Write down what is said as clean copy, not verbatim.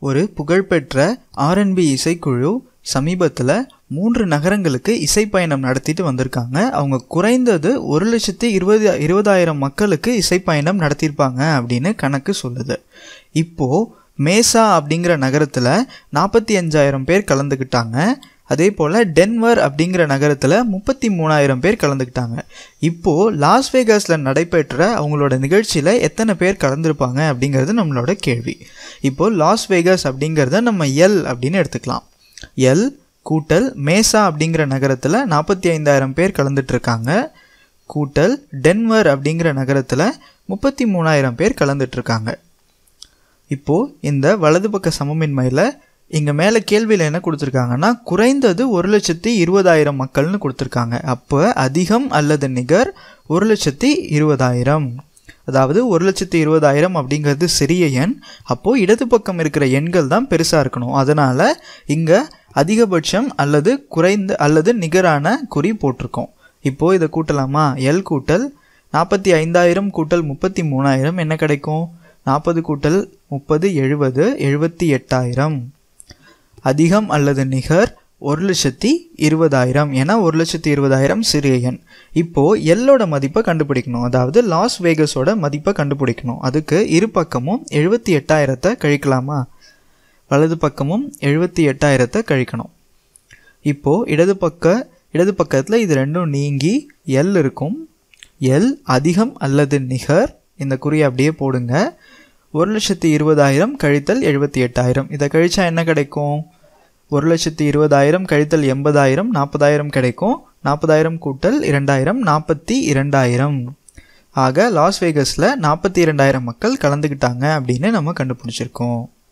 ஒரு புகழ்பெற்ற ஆர்என்பி இசைக்குழு சமீபத்தில் 3 நகரங்களுக்கு இசைப்பயணம் நடத்திட்டு வந்திருக்காங்க. அவங்க குறைந்தது 1,20,000 மக்களுக்கு இசைப்பயணம் நடத்தியிருப்பாங்க அப்படின்னு கணக்கு சொல்லுது. இப்போது மேசா அப்படிங்கிற நகரத்தில் 45,000 பேர் கலந்துக்கிட்டாங்க. அதே போல் டென்வர் அப்படிங்கிற நகரத்தில் 33,000 பேர் கலந்துக்கிட்டாங்க. இப்போது லாஸ் வேகாஸில் நடைபெற்ற அவங்களோட நிகழ்ச்சியில் எத்தனை பேர் கலந்துருப்பாங்க அப்படிங்கிறது நம்மளோட கேள்வி. இப்போது லாஸ் வேகாஸ் அப்படிங்கிறத நம்ம எல் அப்படின்னு எடுத்துக்கலாம். எல் கூட்டல் மேசா அப்படிங்கிற நகரத்தில் 45,000 பேர் கலந்துட்டுருக்காங்க கூட்டல் டென்வர் அப்படிங்கிற நகரத்தில் 33,000 பேர் கலந்துட்டுருக்காங்க. இப்போது இந்த வலது பக்க சமமின்மையில் இங்கே மேலே கேள்வியில் என்ன கொடுத்துருக்காங்கன்னா குறைந்தது 1,20,000 மக்கள்னு கொடுத்துருக்காங்க. அப்போ அதிகம் அல்லது நிகர் 1,20,000. அதாவது 1,20,000 அப்படிங்கிறது சிறிய எண். அப்போது இடது பக்கம் இருக்கிற எண்கள் தான் பெருசாக இருக்கணும். அதனால் இங்கே அதிகபட்சம் அல்லது குறைந்த அல்லது நிகரான குறி போட்டிருக்கோம். இப்போது இதை கூட்டலாமா? எல் கூட்டல் 45,000 கூட்டல் 33,000 என்ன கிடைக்கும்? 40 கூட்டல் 30 70 78,000. அதிகம் அல்லது நிகர் 1,20,000. ஏன்னா 1,20,000 சிறிய எண். இப்போது எல்லோட மதிப்பை கண்டுபிடிக்கணும். அதாவது லாஸ் வேகஸோட மதிப்பை கண்டுபிடிக்கணும். அதுக்கு இரு பக்கமும் 78,000 கழிக்கலாமா? வலது பக்கமும் 78,000 கழிக்கணும். இப்போது இடது பக்கத்தில் இது ரெண்டும் நீங்கி எல் இருக்கும். எல் அதிகம் அல்லது நிகர், இந்த குறியை அப்படியே போடுங்க. 1,20,000 கழித்தல் 78,000. இதை கழிச்சா என்ன கிடைக்கும்? 1,20,000 கழித்தல் 80,000 40,000 கிடைக்கும். 40,000 கூட்டல் 2,000 42,000. ஆக லாஸ் வேகஸில் 42,000 மக்கள் கலந்துக்கிட்டாங்க அப்படின்னு நம்ம கண்டுபிடிச்சிருக்கோம்.